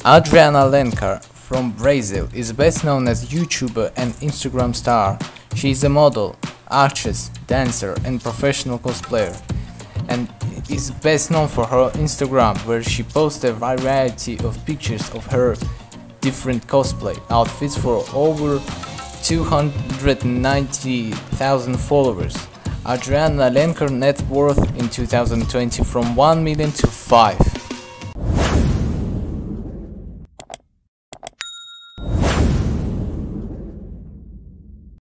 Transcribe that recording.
Adriana Alencar from Brazil is best known as YouTuber and Instagram star. She is a model, actress, dancer and professional cosplayer, and is best known for her Instagram, where she posts a variety of pictures of her different cosplay outfits for over 290,000 followers. Adriana Alencar net worth in 2020 from 1 million to 5.